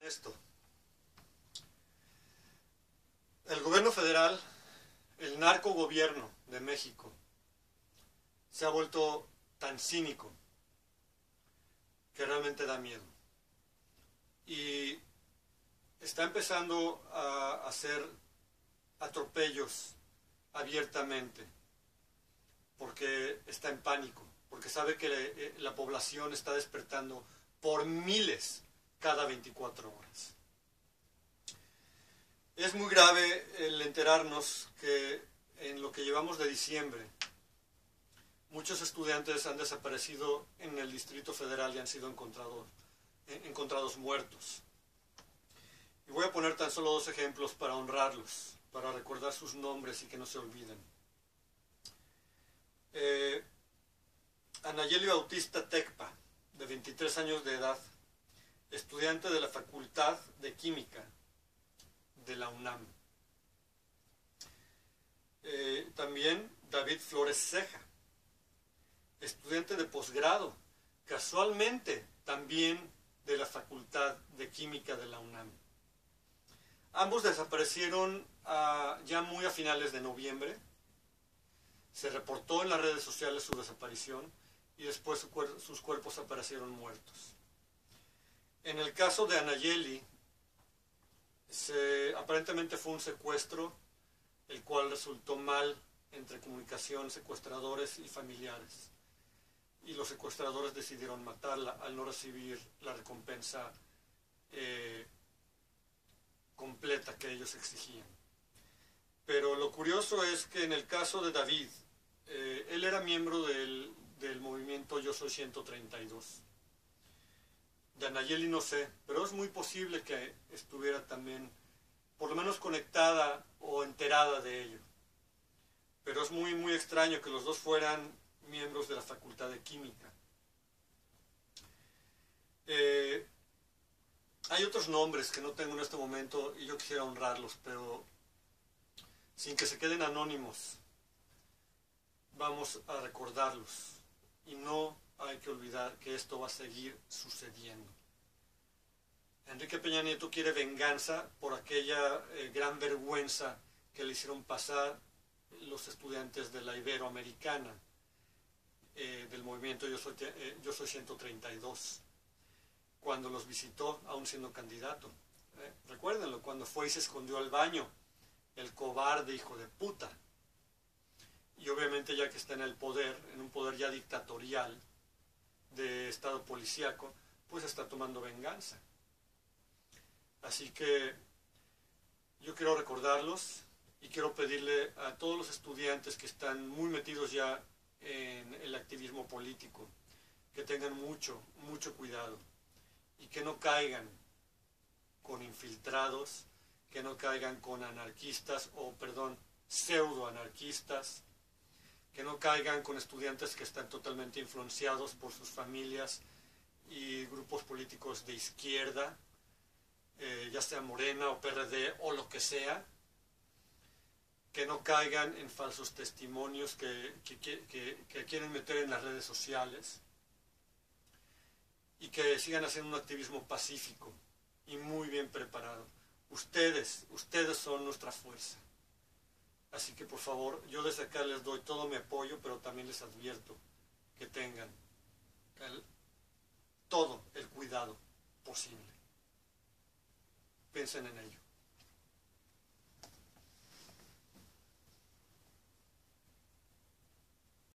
esto. El gobierno federal, el narcogobierno de México, se ha vuelto tan cínico que realmente da miedo. Y está empezando a hacer atropellos abiertamente, porque está en pánico, porque sabe que la población está despertando por miles cada 24 horas. Es muy grave el enterarnos que en lo que llevamos de diciembre, muchos estudiantes han desaparecido en el Distrito Federal y han sido encontrados muertos. Y voy a poner tan solo dos ejemplos para honrarlos, para recordar sus nombres y que no se olviden. Anayeli Bautista Tecpa, de 23 años de edad, estudiante de la Facultad de Química de la UNAM. También David Flores Ceja, estudiante de posgrado, casualmente también de la Facultad de Química de la UNAM. Ambos desaparecieron ya muy a finales de noviembre. Se reportó en las redes sociales su desaparición y después sus cuerpos aparecieron muertos. En el caso de Anayeli, aparentemente fue un secuestro, el cual resultó mal entre comunicación, secuestradores y familiares. Y los secuestradores decidieron matarla al no recibir la recompensa completa que ellos exigían. Pero lo curioso es que en el caso de David, él era miembro del movimiento Yo Soy 132. De Anayeli no sé, pero es muy posible que estuviera también, por lo menos conectada o enterada de ello. Pero es muy, muy extraño que los dos fueran miembros de la Facultad de Química. Hay otros nombres que no tengo en este momento y yo quisiera honrarlos, pero sin que se queden anónimos, vamos a recordarlos. Y no hay que olvidar que esto va a seguir sucediendo. Enrique Peña Nieto quiere venganza por aquella gran vergüenza que le hicieron pasar los estudiantes de la Iberoamericana, del movimiento Yo Soy 132, cuando los visitó aún siendo candidato. Recuérdenlo, cuando fue y se escondió al baño, el cobarde hijo de puta. Y obviamente ya que está en el poder, en un poder ya dictatorial de estado policíaco, pues está tomando venganza. Así que yo quiero recordarlos y quiero pedirle a todos los estudiantes que están muy metidos ya en el activismo político, que tengan mucho, mucho cuidado y que no caigan con infiltrados, que no caigan con anarquistas pseudo-anarquistas, que no caigan con estudiantes que están totalmente influenciados por sus familias y grupos políticos de izquierda, ya sea Morena o PRD o lo que sea, que no caigan en falsos testimonios que quieren meter en las redes sociales y que sigan haciendo un activismo pacífico y muy bien preparado. Ustedes son nuestra fuerza. Así que por favor, yo desde acá les doy todo mi apoyo, pero también les advierto que tengan todo el cuidado posible. Piensen en ello.